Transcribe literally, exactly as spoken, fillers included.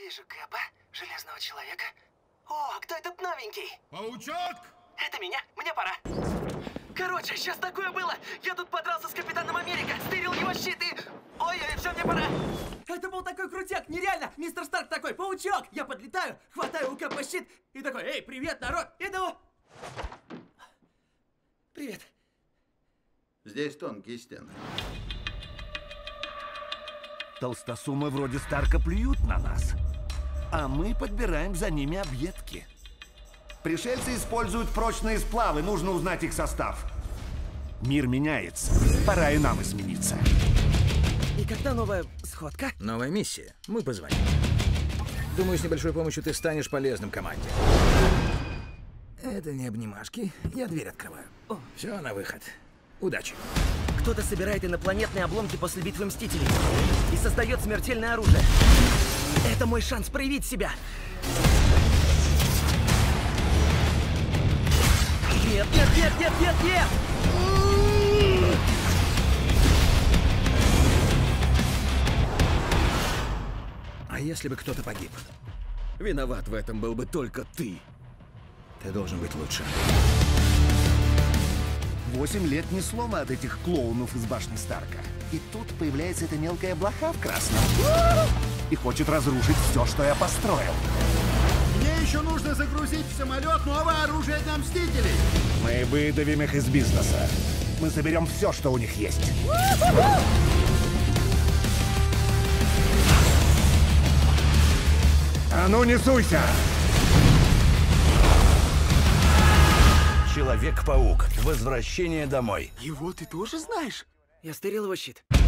Вижу Кэпа, Железного Человека. О, кто этот новенький? Паучок! Это меня, мне пора. Короче, сейчас такое было. Я тут подрался с Капитаном Америка, стырил его щит и... Ой-ой, все, мне пора. Это был такой крутяк, нереально! Мистер Старк такой, паучок! Я подлетаю, хватаю у Кэпа щит и такой, эй, привет, народ, иду! Привет. Здесь тонкие стены. Толстосумы вроде Старка плюют на нас, а мы подбираем за ними объедки. Пришельцы используют прочные сплавы, нужно узнать их состав. Мир меняется, пора и нам измениться. И когда новая сходка? Новая миссия. Мы позвоним. Думаю, с небольшой помощью ты станешь полезным команде. Это не обнимашки. Я дверь открываю. О. Все, на выход. Удачи. Кто-то собирает инопланетные обломки после битвы Мстителей и создает смертельное оружие. Это мой шанс проявить себя. Нет, нет, нет, нет, нет, нет! А если бы кто-то погиб? Виноват в этом был бы только ты. Ты должен быть лучше. Восемь лет не слома от этих клоунов из башни Старка. И тут появляется эта мелкая блоха в красном. И хочет разрушить все, что я построил. Мне еще нужно загрузить в самолет новое оружие для Мстителей. Мы выдавим их из бизнеса. Мы заберем все, что у них есть. А ну не суйся! Человек-паук. Возвращение домой. Его ты тоже знаешь? Я стырил его щит.